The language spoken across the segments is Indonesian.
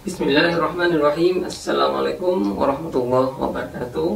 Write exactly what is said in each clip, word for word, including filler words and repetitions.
Bismillahirrahmanirrahim. Assalamualaikum warahmatullahi wabarakatuh.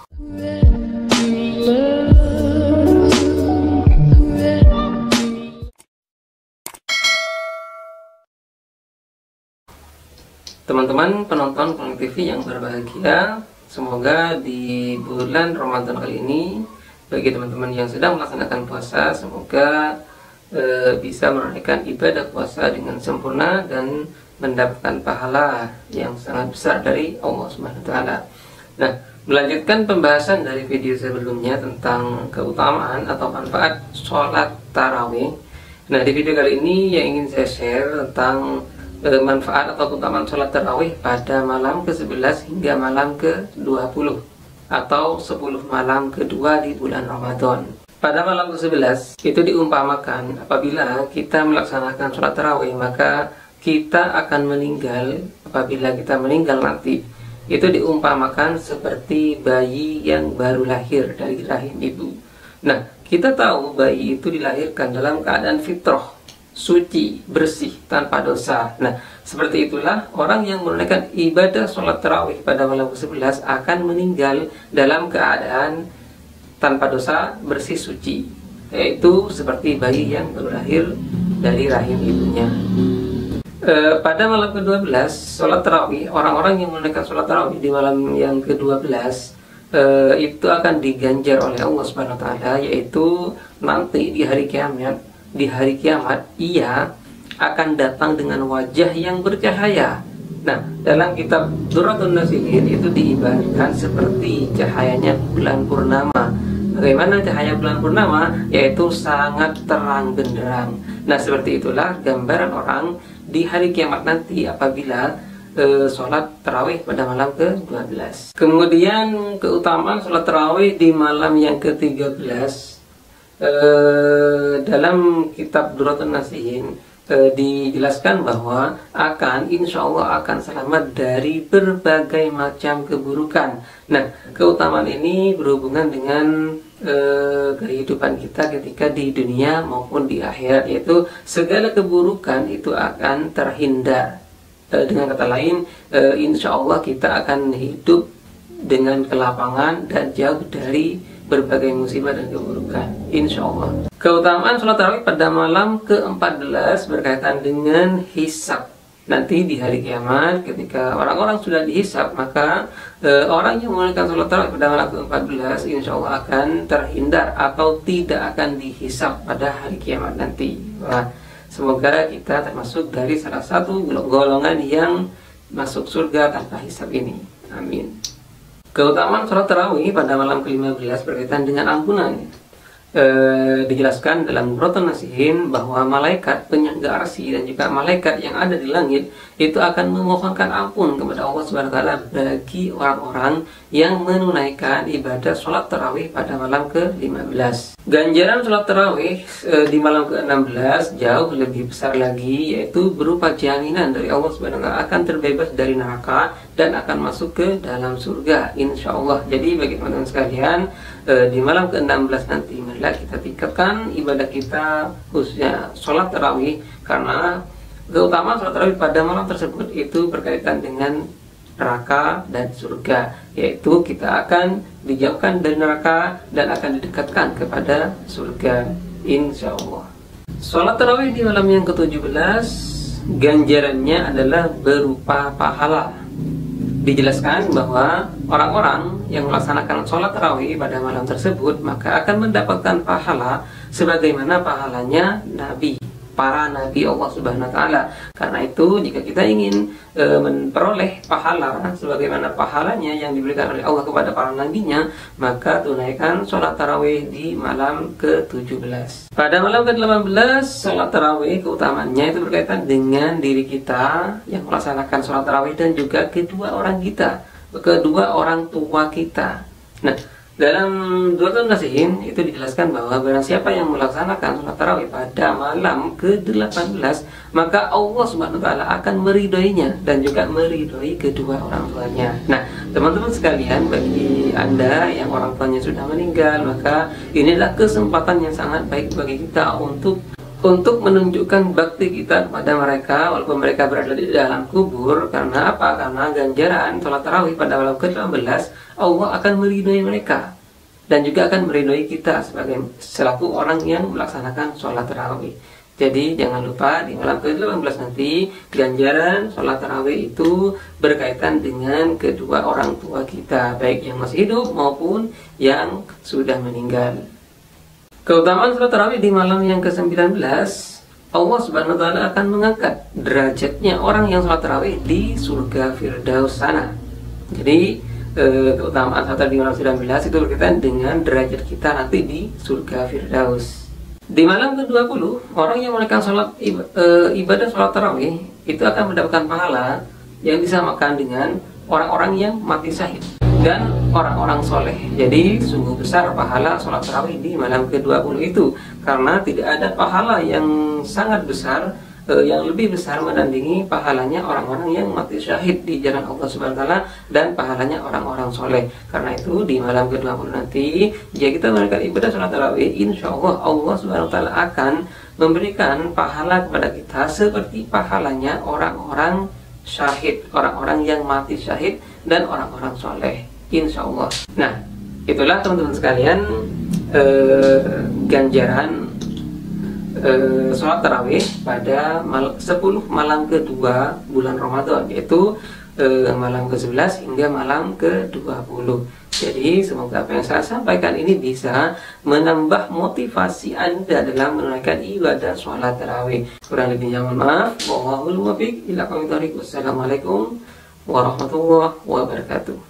Teman-teman penonton Komeng T V yang berbahagia, semoga di bulan Ramadan kali ini bagi teman-teman yang sedang melaksanakan puasa, semoga e, bisa menunaikan ibadah puasa dengan sempurna dan mendapatkan pahala yang sangat besar dari Allah Subhanahu wa taala. Nah, melanjutkan pembahasan dari video sebelumnya tentang keutamaan atau manfaat sholat tarawih. Nah, di video kali ini yang ingin saya share tentang e, manfaat atau keutamaan sholat tarawih pada malam ke sebelas hingga malam ke dua puluh atau sepuluh malam kedua di bulan Ramadan. Pada malam ke sebelas itu diumpamakan apabila kita melaksanakan sholat tarawih, maka kita akan meninggal. Apabila kita meninggal nanti, itu diumpamakan seperti bayi yang baru lahir dari rahim ibu. Nah, kita tahu bayi itu dilahirkan dalam keadaan fitrah, suci, bersih, tanpa dosa. Nah, seperti itulah orang yang menunaikan ibadah sholat tarawih pada malam ke sebelas akan meninggal dalam keadaan tanpa dosa, bersih, suci, yaitu seperti bayi yang baru lahir dari rahim ibunya. E, pada malam ke dua belas sholat tarawih, orang-orang yang menunaikan sholat tarawih di malam yang ke dua belas e, itu akan diganjar oleh Allah Subhanahu wa taala, yaitu nanti di hari kiamat, di hari kiamat ia akan datang dengan wajah yang bercahaya. Nah, dalam kitab Durratun Nasihin itu diibaratkan seperti cahayanya bulan purnama. Bagaimana cahaya bulan purnama? Yaitu sangat terang benderang. Nah, seperti itulah gambaran orang di hari kiamat nanti apabila e, sholat tarawih pada malam ke dua belas. Kemudian keutamaan sholat tarawih di malam yang ke tiga belas, e, dalam kitab Durratun Nasihin e, dijelaskan bahwa akan insya Allah akan selamat dari berbagai macam keburukan. Nah, keutamaan ini berhubungan dengan Eh, kehidupan kita ketika di dunia maupun di akhirat, yaitu segala keburukan itu akan terhindar. Eh, dengan kata lain, eh, insya Allah kita akan hidup dengan kelapangan dan jauh dari berbagai musibah dan keburukan, insya Allah. Keutamaan sholat tarawih pada malam ke empat belas berkaitan dengan hisab. Nanti di hari kiamat ketika orang-orang sudah dihisab, maka e, orang yang menunaikan sholat tarawih pada malam ke empat belas insya Allah akan terhindar atau tidak akan dihisab pada hari kiamat nanti. Wah, semoga kita termasuk dari salah satu golongan yang masuk surga tanpa hisab ini. Amin. Keutamaan sholat tarawih pada malam ke lima belas berkaitan dengan ampunan. E, dijelaskan dalam Durratun Nasihin bahwa malaikat penyangga arsy dan juga malaikat yang ada di langit itu akan memohonkan ampun kepada Allah Subhanahu wa taala bagi orang-orang yang menunaikan ibadah sholat tarawih pada malam ke lima belas. Ganjaran sholat tarawih e, di malam ke enam belas jauh lebih besar lagi, yaitu berupa jaminan dari Allah Subhanahu wa taala akan terbebas dari neraka dan akan masuk ke dalam surga, insya Allah. Jadi bagi teman-teman sekalian, e, di malam ke enam belas nanti marilah kita tingkatkan ibadah kita, khususnya sholat tarawih, karena keutamaan sholat tarawih pada malam tersebut itu berkaitan dengan neraka dan surga, yaitu kita akan dijauhkan dari neraka dan akan didekatkan kepada surga, insya Allah. Sholat tarawih di malam yang ke tujuh belas ganjarannya adalah berupa pahala. Dijelaskan bahwa orang-orang yang melaksanakan sholat tarawih pada malam tersebut maka akan mendapatkan pahala sebagaimana pahalanya Nabi, para Nabi Allah Subhanahu wa taala. Karena itu jika kita ingin e, memperoleh pahala sebagaimana pahalanya yang diberikan oleh Allah kepada para nabinya, maka tunaikan sholat tarawih di malam ke tujuh belas. Pada malam ke delapan belas sholat tarawih keutamaannya itu berkaitan dengan diri kita yang melaksanakan sholat tarawih dan juga kedua orang kita, kedua orang tua kita. Nah, dalam Durratun Nasihin itu dijelaskan bahwa barang siapa yang melaksanakan sholat tarawih pada malam ke delapan belas, maka Allah Subhanahu wa taala akan meridhoinya dan juga meridhoi kedua orang tuanya. Nah, teman-teman sekalian, bagi Anda yang orang tuanya sudah meninggal, maka inilah kesempatan yang sangat baik bagi kita untuk untuk menunjukkan bakti kita kepada mereka walaupun mereka berada di dalam kubur. Karena apa? Karena ganjaran sholat tarawih pada malam ke delapan belas Allah akan meridhoi mereka dan juga akan meridhoi kita sebagai selaku orang yang melaksanakan sholat tarawih. Jadi jangan lupa di malam ke delapan belas nanti ganjaran sholat tarawih itu berkaitan dengan kedua orang tua kita, baik yang masih hidup maupun yang sudah meninggal. Keutamaan sholat tarawih di malam yang ke sembilan belas, Allah Subhanahu wa taala akan mengangkat derajatnya orang yang sholat tarawih di surga Firdaus sana. Jadi eh, keutamaan sholat tarawih di malam sembilan belas itu berkaitan dengan derajat kita nanti di surga Firdaus. Di malam ke dua puluh, orang yang melakukan sholat ibadah sholat tarawih itu akan mendapatkan pahala yang disamakan dengan orang-orang yang mati syahid dan orang-orang soleh. Jadi sungguh besar pahala sholat tarawih di malam ke dua puluh itu, karena tidak ada pahala yang sangat besar, eh, yang lebih besar menandingi pahalanya orang-orang yang mati syahid di jalan Allah Subhanahu wa taala dan pahalanya orang-orang soleh. Karena itu di malam ke dua puluh nanti jika kita melakukan ibadah sholat tarawih, insya Allah Allah Subhanahu wa taala akan memberikan pahala kepada kita seperti pahalanya orang-orang syahid, orang-orang yang mati syahid dan orang-orang soleh, insya Allah. Nah, itulah teman-teman sekalian eh, ganjaran eh, sholat tarawih pada mal sepuluh malam kedua bulan Ramadan, yaitu eh, malam ke sebelas hingga malam ke dua puluh. Jadi semoga apa yang saya sampaikan ini bisa menambah motivasi Anda dalam menunaikan ibadah sholat tarawih. Kurang lebihnya mohon maaf. Wallahul muwaffiq ila aqwamit thoriq. Wassalamualaikum warahmatullahi wabarakatuh.